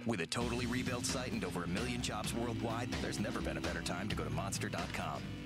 With a totally rebuilt site and over 1 million jobs worldwide, there's never been a better time to go to Monster.com.